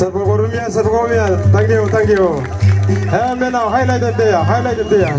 Serpogorumia, thank you. And now highlight it there.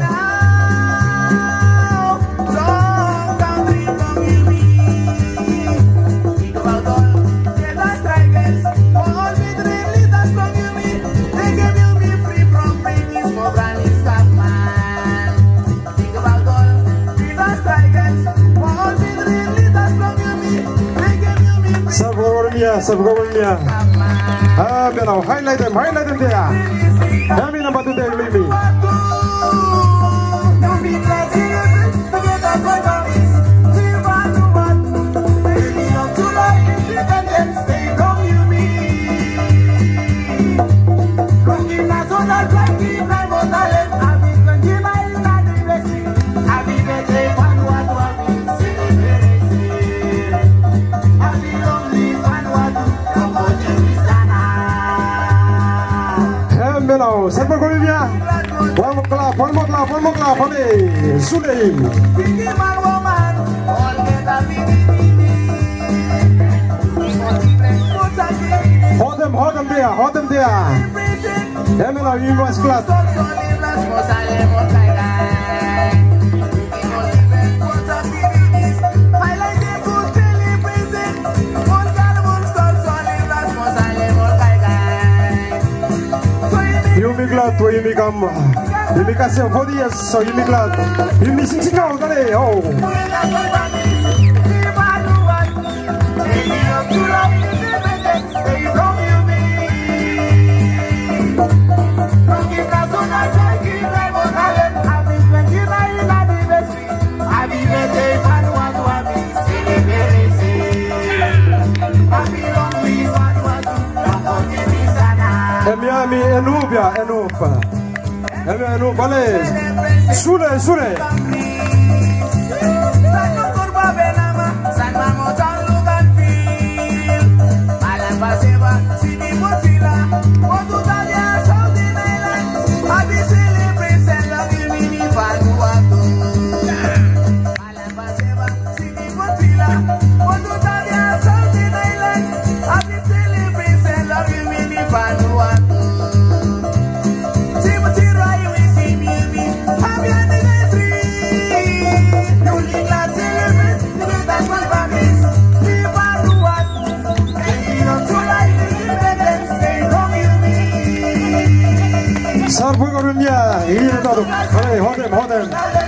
Serpogorumia. Now highlight them there. Kami number 2 there, leave me. Now, Serpogorumia. One more clap for me. Suleim. Hold them there. Now you must clap. You be glad 40 years, so you be glad. You be 60 now, oh. Miami Enubia, vale. Sure. Serpogorumia, hold them.